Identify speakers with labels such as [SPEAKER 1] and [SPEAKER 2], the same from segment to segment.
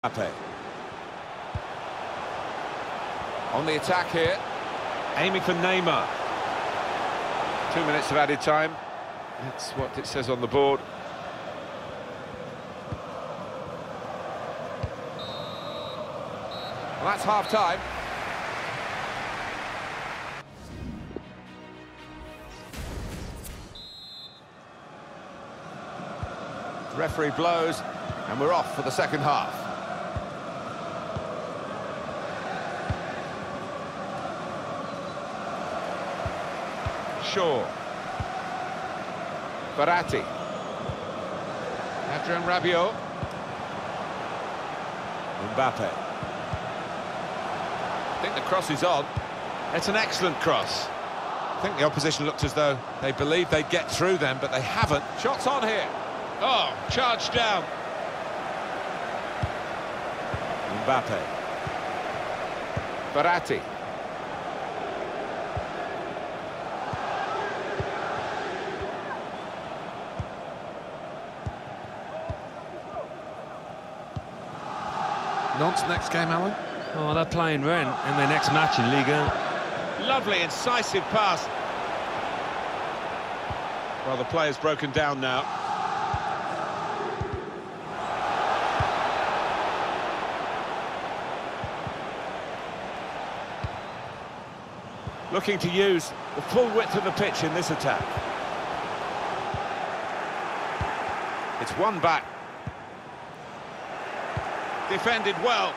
[SPEAKER 1] Mbappe. On the attack here. Aiming for Neymar. 2 minutes of added time. That's what it says on the board. Well, that's half-time. Referee blows, and we're off for the second half. Shaw. Verratti. Adrien Rabiot. Mbappe. I think the cross is on. It's an excellent cross. I think the opposition looked as though they believed they'd get through them, but they haven't. Shots on here. Oh, charged down. Mbappe. Verratti. Nantes next game, Alan?
[SPEAKER 2] Oh, they're playing Rennes in their next match in Ligue 1.
[SPEAKER 1] Lovely, incisive pass. Well, the player's broken down now. Looking to use the full width of the pitch in this attack. It's one back. Defended well.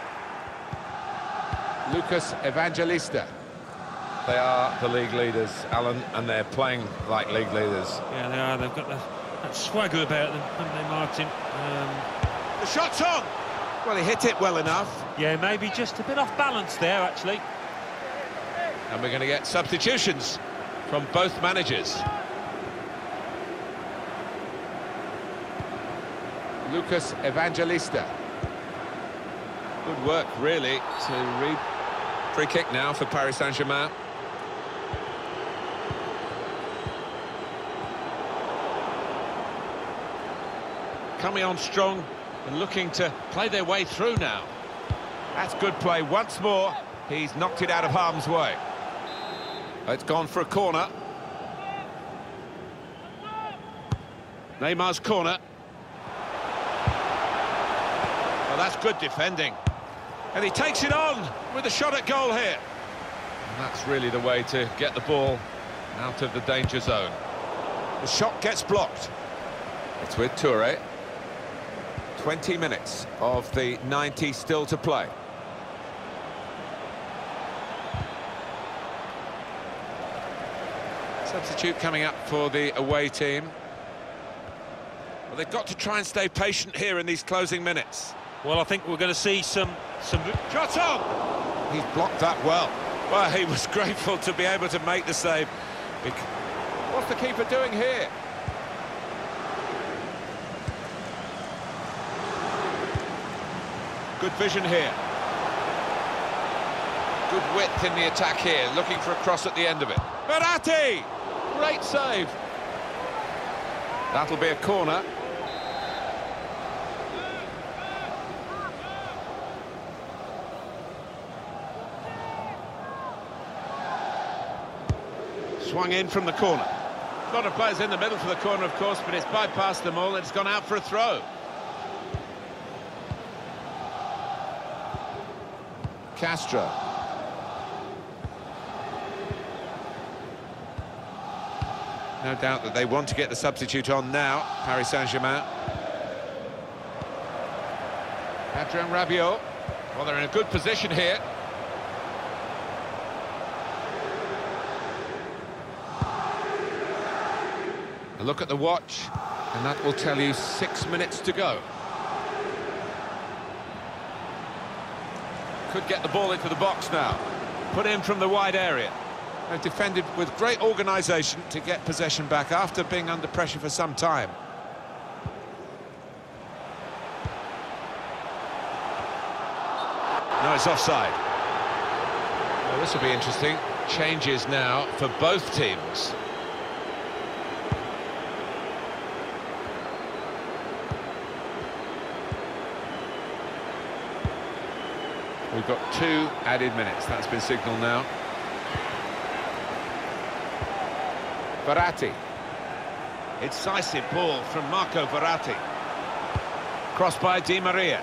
[SPEAKER 1] Lucas Evangelista. They are the league leaders, Alan, and they're playing like league leaders.
[SPEAKER 2] Yeah, they are. They've got that swagger about them, haven't they, Martin?
[SPEAKER 1] The shot's on! Well, he hit it well enough.
[SPEAKER 2] Yeah, maybe just a bit off balance there, actually.
[SPEAKER 1] And we're going to get substitutions from both managers. Lucas Evangelista. Good work, really, to read. Free kick now for Paris Saint-Germain. Coming on strong and looking to play their way through now. That's good play once more. He's knocked it out of harm's way. It's gone for a corner. Neymar's corner. Well, that's good defending. And he takes it on with a shot at goal here. And that's really the way to get the ball out of the danger zone. The shot gets blocked. It's with Touré. 20 minutes of the 90 still to play. Substitute coming up for the away team. Well, they've got to try and stay patient here in these closing minutes.
[SPEAKER 2] Well, I think we're going to see some...
[SPEAKER 1] Shot on! He's blocked that well. Well, he was grateful to be able to make the save. What's the keeper doing here? Good vision here. Good width in the attack here, looking for a cross at the end of it. Verratti! Great save. That'll be a corner. Swung in from the corner. A lot of players in the middle for the corner, of course, but it's bypassed them all and it's gone out for a throw. Castro. No doubt that they want to get the substitute on now, Paris Saint-Germain. Adrien Rabiot. Well, they're in a good position here. A look at the watch, and that will tell you 6 minutes to go. Could get the ball into the box now. Put in from the wide area. They've defended with great organisation to get possession back after being under pressure for some time. No, it's offside. Well, this will be interesting. Changes now for both teams. We've got 2 added minutes. That's been signalled now. Verratti. Incisive ball from Marco Verratti. Crossed by Di Maria.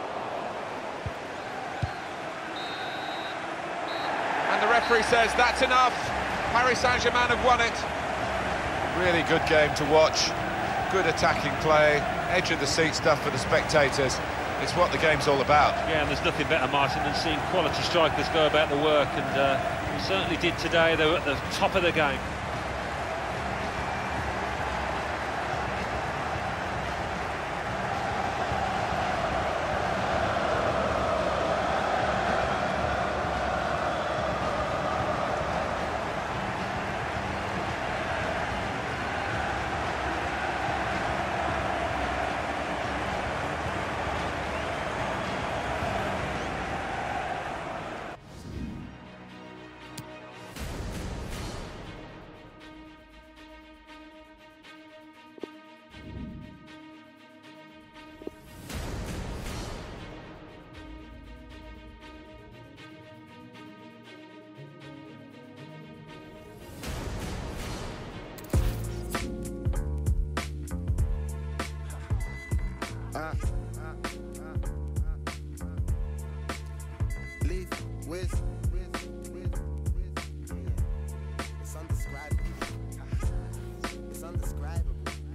[SPEAKER 1] And the referee says that's enough. Paris Saint-Germain have won it. Really good game to watch. Good attacking play. Edge of the seat stuff for the spectators. It's what the game's all about.
[SPEAKER 2] Yeah, and there's nothing better, Martin, than seeing quality strikers go about the work, and we certainly did today. They were at the top of the game.
[SPEAKER 3] Leave with it's undescribable. It's undescribable.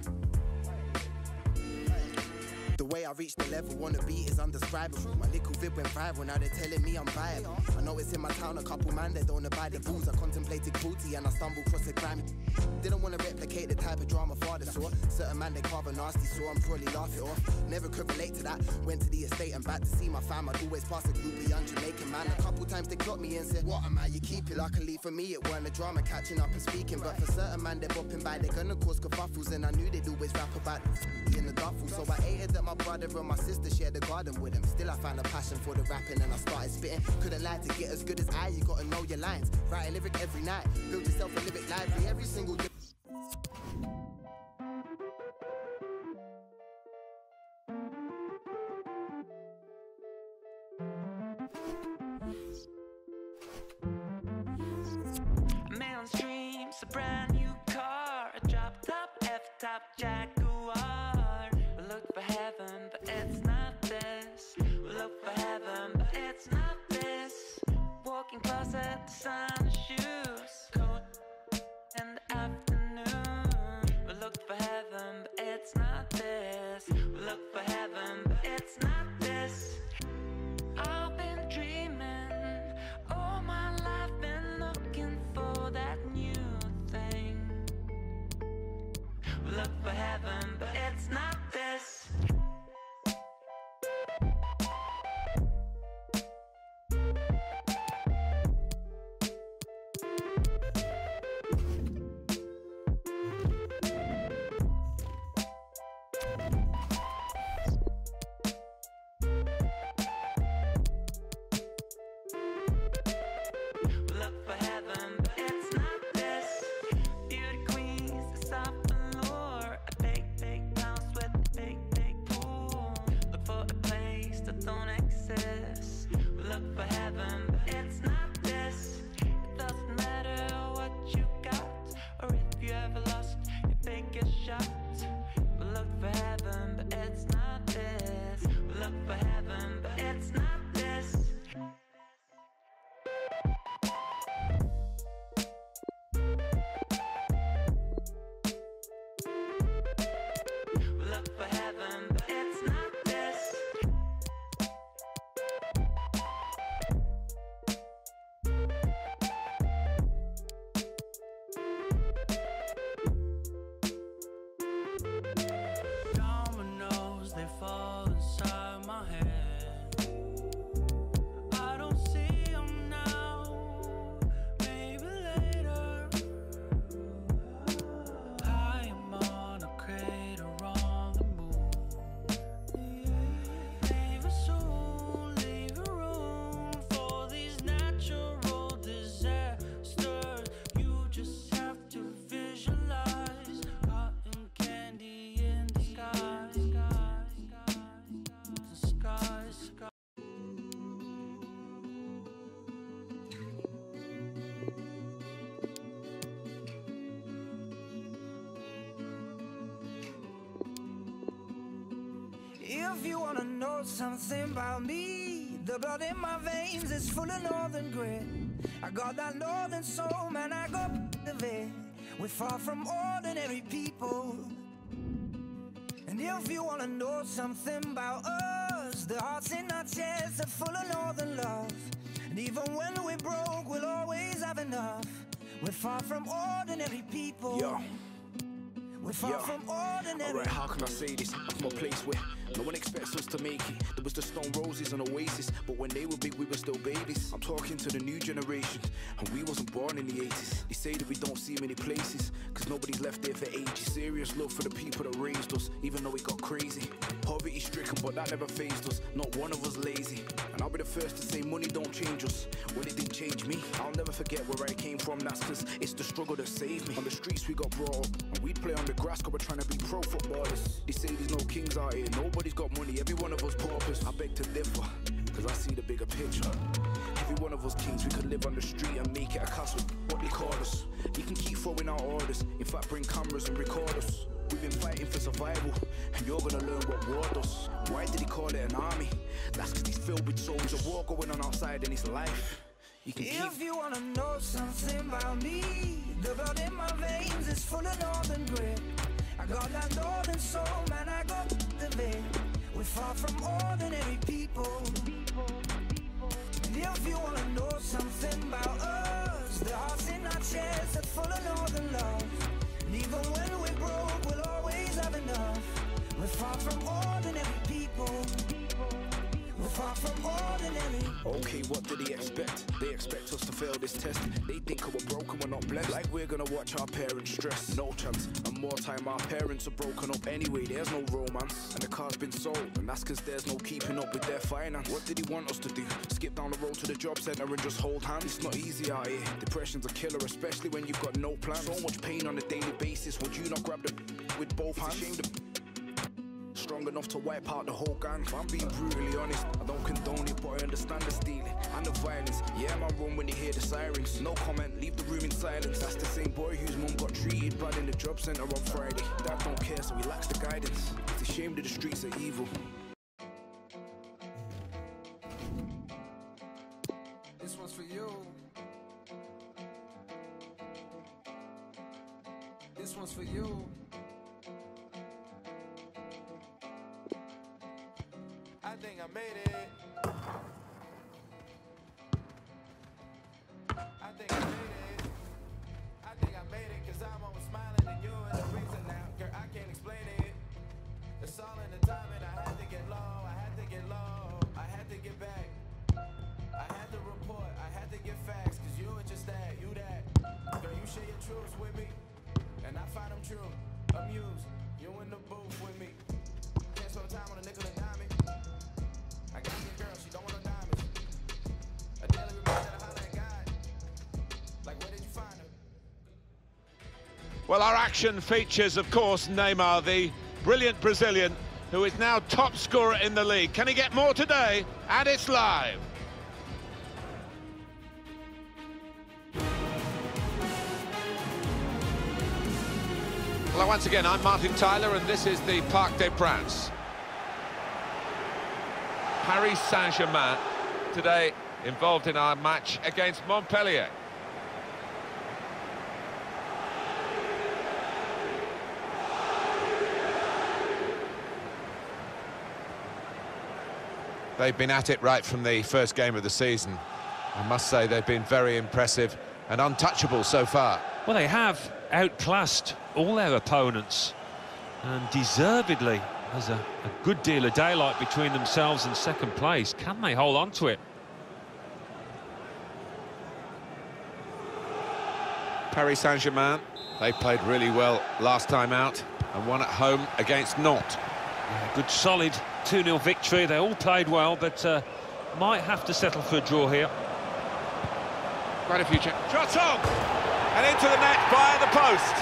[SPEAKER 3] The way I reached the level on the beat is undescribable. My little vid went viral, now they're telling me I'm viable. I know it's in my town, a couple man that don't abide the rules. I contemplated booty and I stumbled across the grime. Didn't want to replicate the type of drama father saw. Certain man they carve a nasty, so I'm probably laugh it off. Never could relate to that. Went to the estate and back to see my fam. I'd always pass a groupie young Jamaican man. A couple times they clocked me and said, what am I? You keep it luckily for me, it weren't a drama catching up and speaking. But for certain man they're bopping by, they're gonna cause kerfuffles. And I knew they'd always rap about in the duffel. So I hated that my brother and my sister shared the garden with him. Still I found a passion for the rapping and I started spitting. Couldn't lie, to get as good as I, you gotta know your lines. Write a lyric every night, build yourself a lyric library every single day.
[SPEAKER 4] A million streams, a brand new car, a drop top, F-top Jaguar. We look for heaven, but it's not this. We look for heaven, but it's not this. Walking closer to sun shoes, cold in the afternoon. We look for heaven, but it's not this. We look for heaven, but it's not this. I've been dreaming all my life, been looking for that new thing. We look for heaven, but it's not this. Look for heaven, but it's not this. Beauty queens, a soft allure. A big, big house with a big, big pool. Look for a place that don't exist. We look for heaven, but it's not this. It doesn't matter what you got, or if you ever lost your biggest shot. We look for heaven, but it's not this. We look for heaven, but it's not this. We look for heaven, but it's not this.
[SPEAKER 3] If you wanna know something about me, the blood in my veins is full of northern grit. I got that northern soul, man, I got of it. We're far from ordinary people. And if you wanna know something about us, the hearts in our chests are full of northern love. And even when we're broke, we'll always have enough. We're far from ordinary people.
[SPEAKER 5] Yo.
[SPEAKER 3] We're far from ordinary.
[SPEAKER 5] Alright, how can I say this? I'm from a place where no one expects us to make it. There was the Stone Roses and Oasis, but when they were big, we were still babies. I'm talking to the new generation, and we wasn't born in the 80s. They say that we don't see many places, cause nobody's left there for ages. Serious love for the people that raised us, even though it got crazy. Poverty stricken, but that never fazed us. Not one of us lazy. And I'll be the first to say money don't change us. Well, it didn't change me. I'll never forget where I came from, that's cause it's the struggle that saved me. On the streets we got brought up, and we'd play on the grass cause we're trying to be pro footballers. They say there's no kings out here, nobody's got money, every one of us paupers. I beg to differ, cause I see the bigger picture. Every one of us kings, we could live on the street and make it a castle, what they call us. You can keep throwing out orders, in fact bring cameras and record us. We've been fighting for survival, and you're gonna learn what war does. Why did he call it an army? That's cause he's filled with souls. There's a war going on outside in his life.
[SPEAKER 3] If you wanna know something about me, the blood in my veins is full of northern grit. I got that northern soul, man, I got the vein. We're far from ordinary people. If you wanna know something about us, the hearts in our chests are full of northern love. And even when we're broke, we'll always have enough. We're far from ordinary people. We're far from ordinary.
[SPEAKER 5] Okay, what did he expect? They expect us to fail this test. They think we're broken, we're not blessed. Like we're gonna watch our parents stress. No chance, and more time our parents are broken up anyway. There's no romance, and the car's been sold, and that's cause there's no keeping up with their finance. What did he want us to do? Skip down the road to the job centre and just hold hands? It's not easy out here. Depression's a killer, especially when you've got no plan. So much pain on a daily basis. Would you not grab the with both hands? It's a shame strong enough to wipe out the whole gang. If I'm being brutally honest, I don't condone it, but I understand the stealing and the violence. Yeah, man, run when you hear the sirens. No comment, leave the room in silence. That's the same boy whose mum got treated bad in the job centre on Friday. Dad don't care, so he lacks the guidance. It's a shame that the streets are evil.
[SPEAKER 3] This one's for you. This one's for you.
[SPEAKER 6] I think I made it. I think I made it. I think I made it, cause I'm always smiling and you're the reason now. Girl, I can't explain it. It's all in the timing. I had to get low, I had to get low, I had to get back. I had to report, I had to get facts, cause you were just that, you that. Girl, you share your truths with me, and I find them true. Amused, you in the booth with me. Can't spend time on a nickel and dime it. I got me a girl, she don't want no diamonds. A daily reminder to holler at God. Like, where did you find her?
[SPEAKER 1] Well, our action features, of course, Neymar, the brilliant Brazilian, who is now top scorer in the league. Can he get more today? And it's live. Hello, once again, I'm Martin Tyler, and this is the Parc des Princes. Paris Saint-Germain today involved in our match against Montpellier. They've been at it right from the first game of the season. I must say they've been very impressive and untouchable so far.
[SPEAKER 2] Well, they have outclassed all their opponents, and deservedly. There's a good deal of daylight between themselves and second place. Can they hold on to it?
[SPEAKER 1] Paris Saint-Germain, they played really well last time out and won at home against Nantes.
[SPEAKER 2] Yeah, good solid 2-0 victory. They all played well, but might have to settle for a draw here.
[SPEAKER 1] Quite a few shots on! And into the net via the post.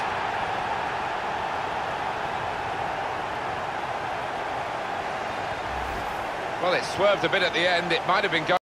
[SPEAKER 1] Well, it swerved a bit at the end. It might have been going.